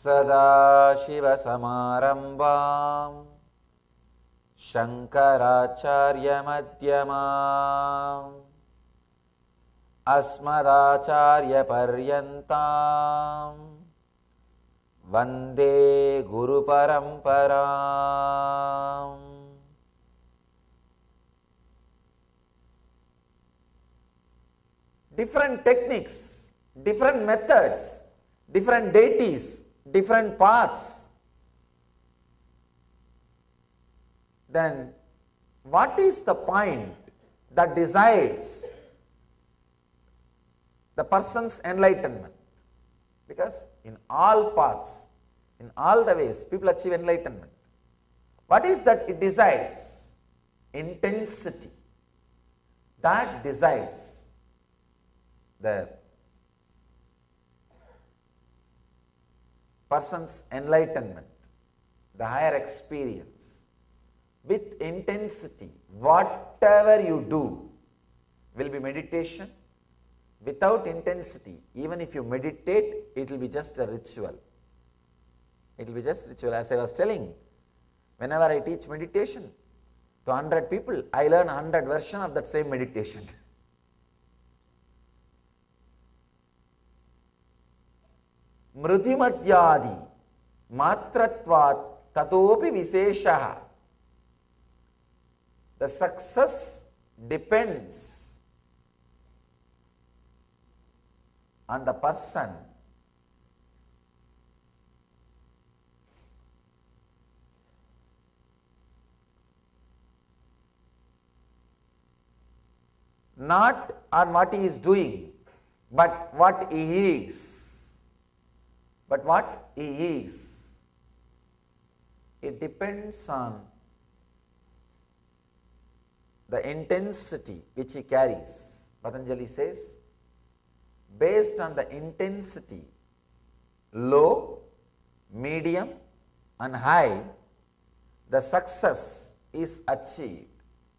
सदाशिवसमारम्भां शङ्कराचार्यमध्यमाम् अस्मदाचार्यपर्यन्तां वन्दे गुरुपरम्पराम्। Different techniques, different methods, different deities, different paths. Then what is the point that decides the person's enlightenment? Because in all paths, in all the ways, people achieve enlightenment. What is that it decides? Intensity. That decides the person's enlightenment, the higher experience. With intensity, whatever you do will be meditation. Without intensity, even if you meditate, it will be just a ritual. It will be just ritual. As I was telling, whenever I teach meditation to 100 people, I learn 100 versions of that same meditation. Mrutimatyadi matratvat tatopi visheshaha. The success depends on the person not on what he is doing, but what he is. But what he is, it depends on the intensity which he carries. Patanjali says, based on the intensity, low, medium and high, the success is achieved.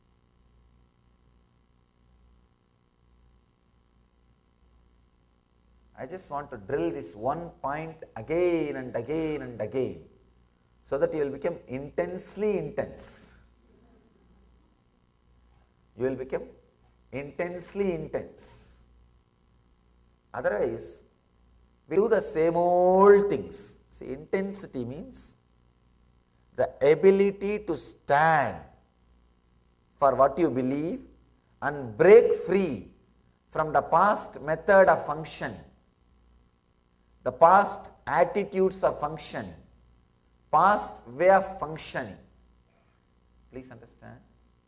I just want to drill this one point again and again and again, so that you will become intensely intense. You will become intensely intense. Otherwise, we do the same old things. See, intensity means the ability to stand for what you believe and break free from the past method of function, the past attitudes of function, past way of functioning. Please understand.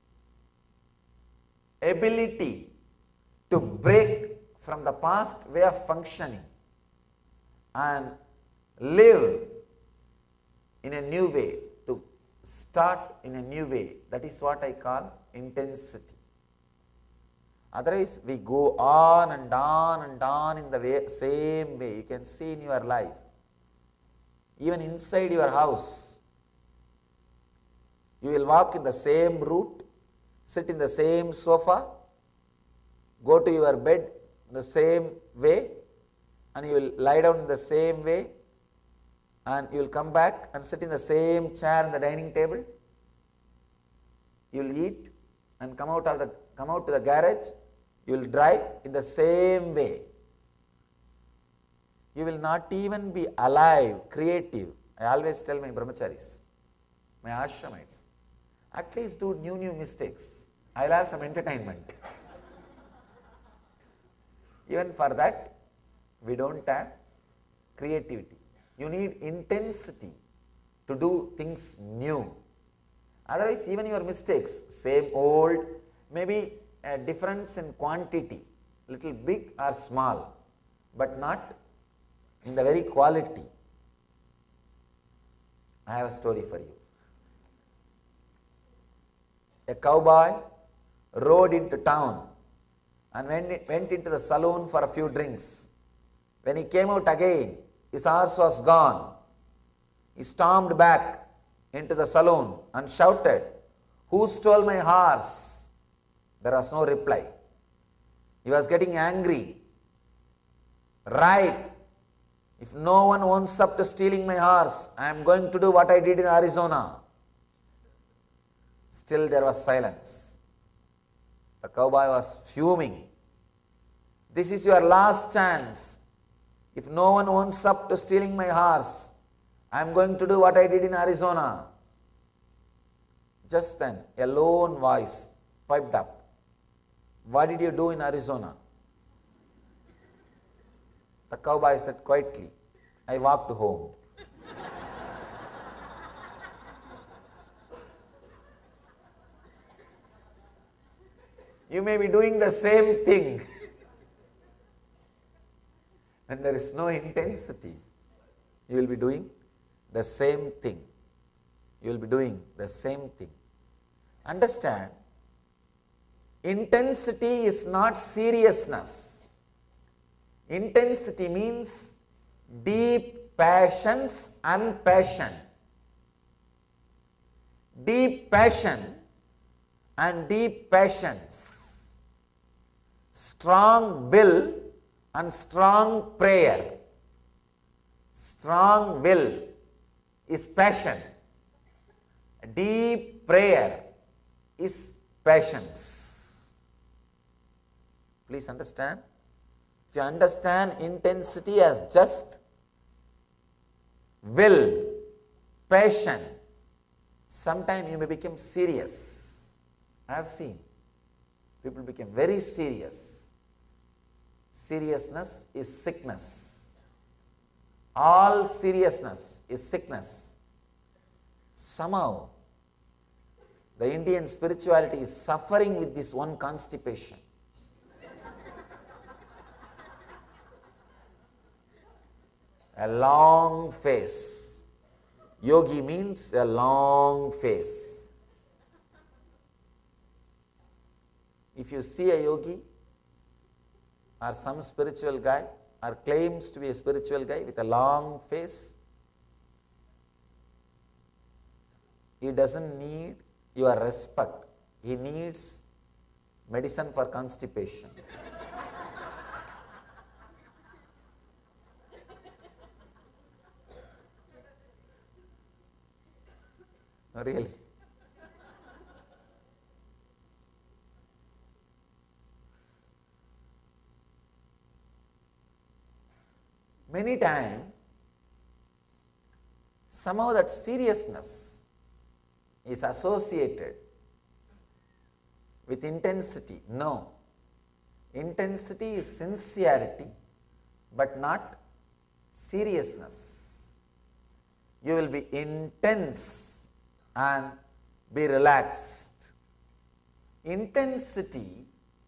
Ability to break from the past way of functioning and live in a new way, to start in a new way. That is what I call intensity. Otherwise, we go on and on and on in the same way. You can see in your life, even inside your house, you will walk in the same route, sit in the same sofa, go to your bed the same way, and you will lie down in the same way, and you will come back and sit in the same chair in the dining table. You will eat and come out to the garage. You will drive in the same way. You will not even be alive, creative. I always tell my brahmacharis, my ashramites, at least do new mistakes. I will have some entertainment. Even for that, we don't have creativity. You need intensity to do things new. Otherwise, even your mistakes, same old, maybe a difference in quantity, little big or small, but not in the very quality. I have a story for you. A cowboy rode into town and went into the saloon for a few drinks. When he came out again, his horse was gone. He stormed back into the saloon and shouted, "Who stole my horse?" There was no reply. He was getting angry. Right. If no one owns up to stealing my horse, I am going to do what I did in Arizona. Still there was silence. The cowboy was fuming. This is your last chance. If no one owns up to stealing my horse, I am going to do what I did in Arizona. Just then, a lone voice piped up. What did you do in Arizona? The cowboy said quietly, I walked home. You may be doing the same thing. And there is no intensity. You will be doing the same thing. You will be doing the same thing. Understand, intensity is not seriousness. Intensity means deep passions and passion. Deep passion and deep passions. Strong will and strong prayer. Strong will is passion. Deep prayer is passions. Please understand. If you understand intensity as just will, passion, sometime you may become serious. I have seen people become very serious. Seriousness is sickness. All seriousness is sickness. Somehow, the Indian spirituality is suffering with this one constipation. A long face. Yogi means a long face. If you see a yogi or some spiritual guy or claims to be a spiritual guy with a long face, he doesn't need your respect. He needs medicine for constipation. No, really. Many times, somehow that seriousness is associated with intensity. No. Intensity is sincerity, but not seriousness. You will be intense and be relaxed. Intensity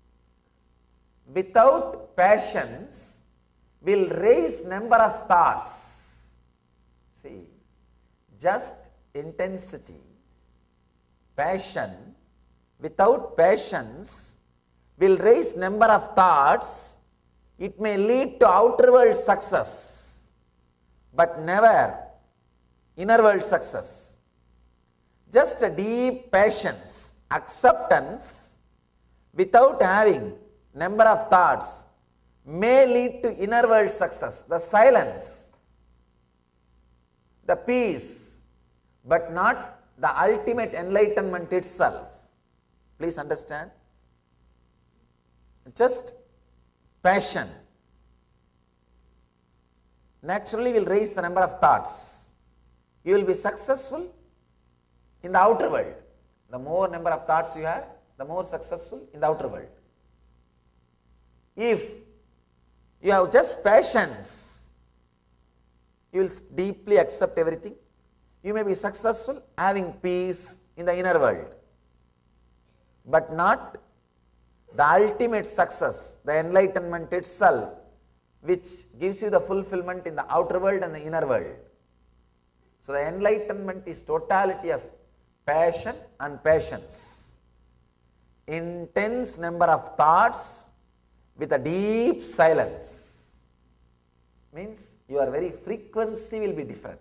without passions will raise number of thoughts. See, just intensity, passion without passions will raise number of thoughts. It may lead to outer world success, but never inner world success. Just a deep passions, acceptance without having number of thoughts may lead to inner world success, the silence, the peace, but not the ultimate enlightenment itself. Please understand. Just passion naturally will raise the number of thoughts. You will be successful in the outer world. The more number of thoughts you have, the more successful in the outer world. If you have just passions, you will deeply accept everything. You may be successful having peace in the inner world, but not the ultimate success, the enlightenment itself, which gives you the fulfillment in the outer world and the inner world. So the enlightenment is totality of passion and passions. Intense number of thoughts with a deep silence means your very frequency will be different.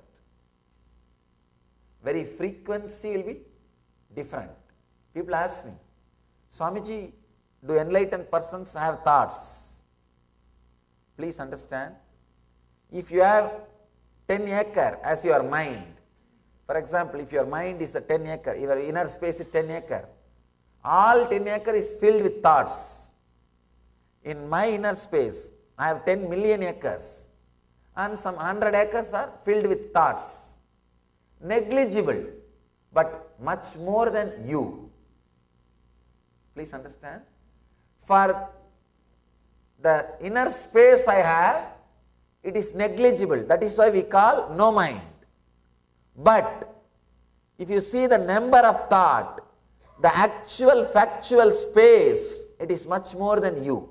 Very frequency will be different. People ask me, Swamiji, do enlightened persons have thoughts? Please understand, If you have 10 acre as your mind, for example, if your mind is a 10 acre, your inner space is 10 acre, all 10 acre is filled with thoughts. In my inner space, I have 10 million acres and some 100 acres are filled with thoughts. Negligible, but much more than you. Please understand. For the inner space I have, it is negligible. That is why we call no mind. But if you see the number of thought, the actual factual space, it is much more than you.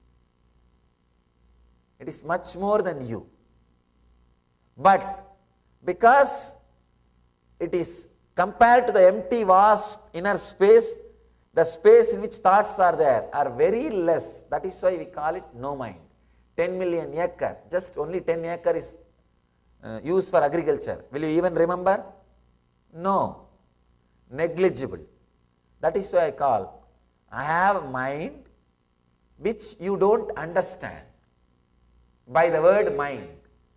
It is much more than you. But because it is compared to the empty vast inner space, the space in which thoughts are there are very less. That is why we call it no mind. 10 million acre, just only 10 acre is used for agriculture. Will you even remember? No. Negligible. That is why I have mind which you don't understand by the word mind.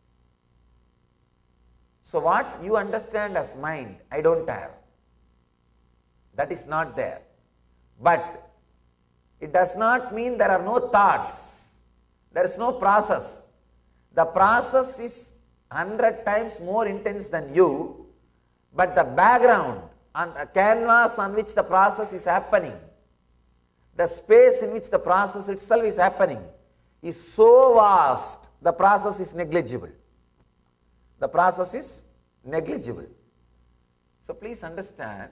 So what you understand as mind, I don't have. That is not there. But it does not mean there are no thoughts. There is no process. The process is 100 times more intense than you, but the background and the canvas on which the process is happening, the space in which the process itself is happening, is so vast, the process is negligible. The process is negligible. So please understand,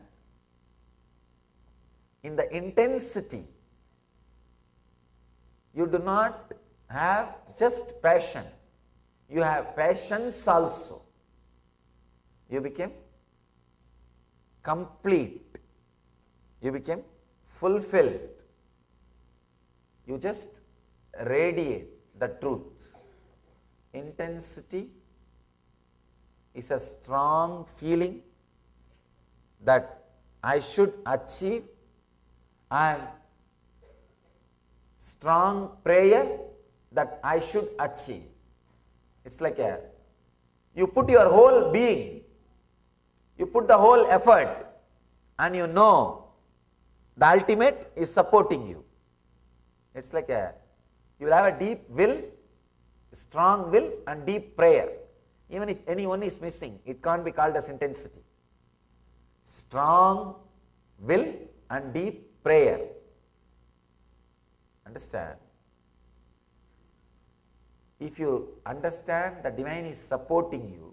in the intensity, you do not have just passion, you have patience also. You became complete, you became fulfilled, you just radiate the truth. Intensity is a strong feeling that I should achieve, and strong prayer that I should achieve. It's like you put your whole being, you put the whole effort, and you know the ultimate is supporting you. It's like you will have a deep will, strong will and deep prayer. Even if anyone is missing, it can't be called as intensity. Strong will and deep prayer. Understand? If you understand the divine is supporting you,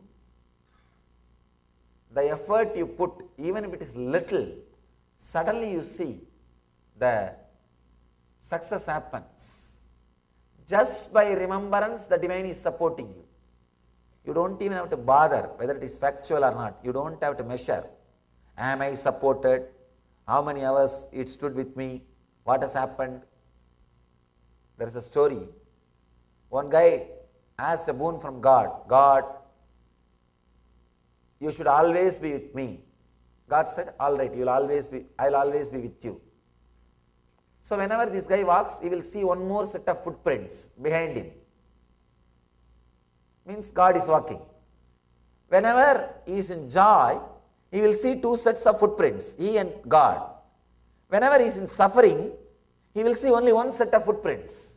the effort you put, even if it is little, suddenly you see the success happens. Just by remembrance, the divine is supporting you. You don't even have to bother whether it is factual or not. You don't have to measure. Am I supported? How many hours it stood with me? What has happened? There is a story. One guy asked a boon from God. God, you should always be with me. God said, all right, I'll always be with you. So whenever this guy walks, he will see one more set of footprints behind him. Means God is walking. Whenever he is in joy, he will see two sets of footprints, he and God. Whenever he is in suffering, he will see only one set of footprints.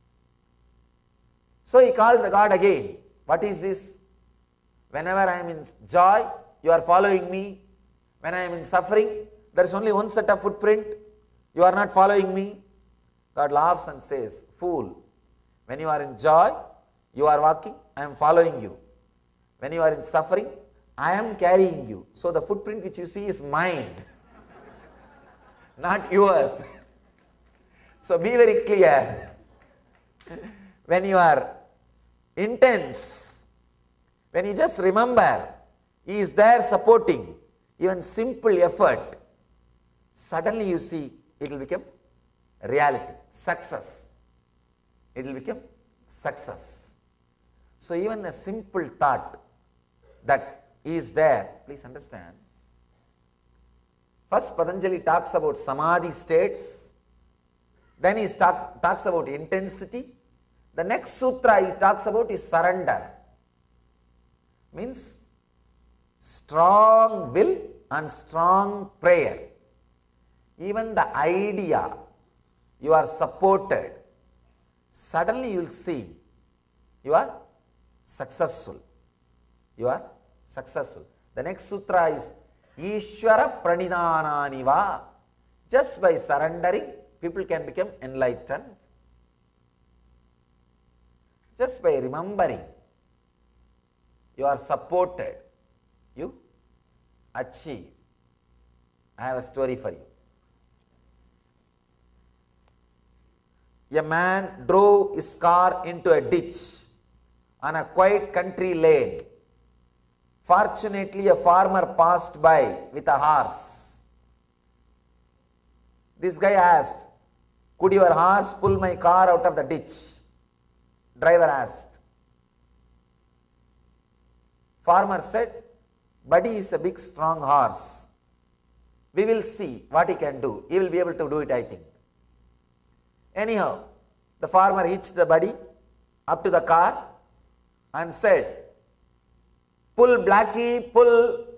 So he called the God again. What is this? Whenever I am in joy, you are following me. When I am in suffering, there is only one set of footprint. You are not following me. God laughs and says, fool, when you are in joy, you are walking, I am following you. When you are in suffering, I am carrying you. So the footprint which you see is mine, not yours. So be very clear. When you are intense, when you just remember, he is there supporting, even simple effort, suddenly you see it will become reality, success. It will become success. So even a simple thought that is there, please understand. First Patanjali talks about samadhi states, then he talks about intensity. The next sutra he talks about is surrender. means strong will and strong prayer. Even the idea you are supported, suddenly you will see you are successful. You are successful. The next sutra is Ishvara Pranidhananiva. Just by surrendering, people can become enlightened. Just by remembering, you are supported, you achieve. I have a story for you. A man drove his car into a ditch on a quiet country lane. Fortunately, a farmer passed by with a horse. This guy asked, "Could your horse pull my car out of the ditch?" Driver asked. Farmer said, "Buddy is a big strong horse. We will see what he can do. He will be able to do it, I think." Anyhow, the farmer hitched the buddy up to the car and said, "Pull, Blackie, pull."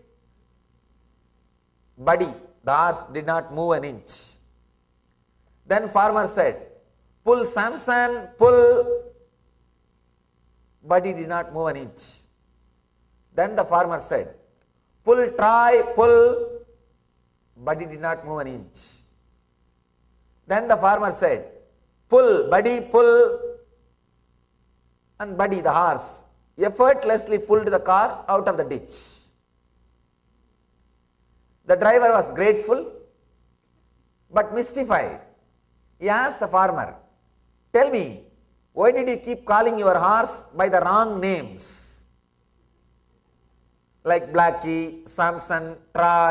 Buddy, the horse, did not move an inch. Then farmer said, "Pull, Samson, pull." Buddy did not move an inch. Then the farmer said, "Pull, Troy, pull." Buddy did not move an inch. Then the farmer said, "Pull, Buddy, pull." And Buddy, the horse, effortlessly pulled the car out of the ditch. The driver was grateful but mystified. He asked the farmer, "Tell me, why did you keep calling your horse by the wrong names? Like Blackie, Samson, Troy."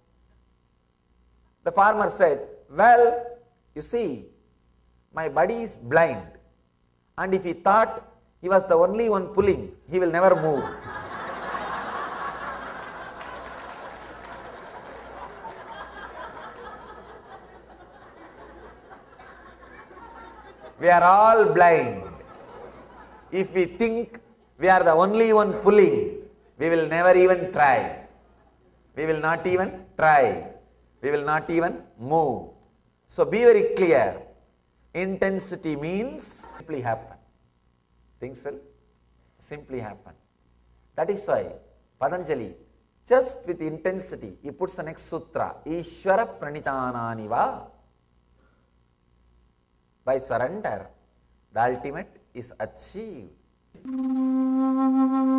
The farmer said, "Well, you see, my buddy is blind, and if he thought he was the only one pulling, he will never move." We are all blind. If we think we are the only one pulling, we will never even try. We will not even try. We will not even move. So be very clear. Intensity means simply happen. Things will simply happen. That is why Patanjali, just with intensity, he puts the next sutra, Ishvara Pranidhananiva. By surrender, the ultimate is achieved.